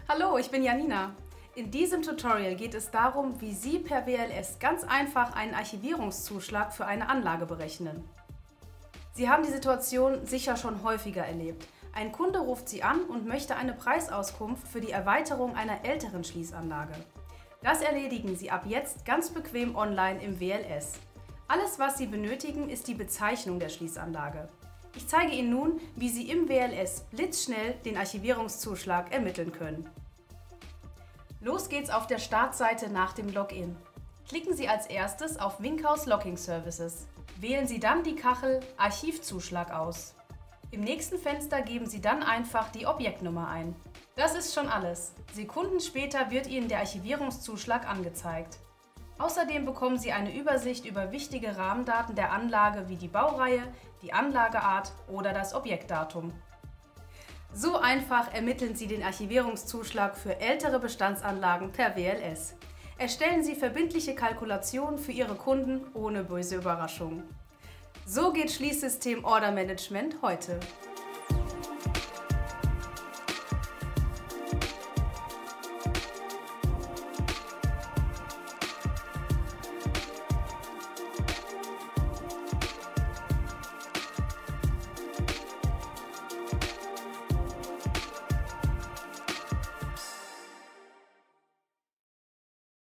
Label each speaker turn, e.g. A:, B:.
A: Hallo, ich bin Janina. In diesem Tutorial geht es darum, wie Sie per WLS ganz einfach einen Archivierungszuschlag für eine Anlage berechnen. Sie haben die Situation sicher schon häufiger erlebt. Ein Kunde ruft Sie an und möchte eine Preisauskunft für die Erweiterung einer älteren Schließanlage. Das erledigen Sie ab jetzt ganz bequem online im WLS. Alles, was Sie benötigen, ist die Bezeichnung der Schließanlage. Ich zeige Ihnen nun, wie Sie im WLS blitzschnell den Archivierungszuschlag ermitteln können. Los geht's auf der Startseite nach dem Login. Klicken Sie als erstes auf Winkhaus Locking Services. Wählen Sie dann die Kachel Archivzuschlag aus. Im nächsten Fenster geben Sie dann einfach die Objektnummer ein. Das ist schon alles. Sekunden später wird Ihnen der Archivierungszuschlag angezeigt. Außerdem bekommen Sie eine Übersicht über wichtige Rahmendaten der Anlage wie die Baureihe, die Anlageart oder das Objektdatum. So einfach ermitteln Sie den Archivierungszuschlag für ältere Bestandsanlagen per WLS. Erstellen Sie verbindliche Kalkulationen für Ihre Kunden ohne böse Überraschungen. So geht Schließsystem Order Management heute.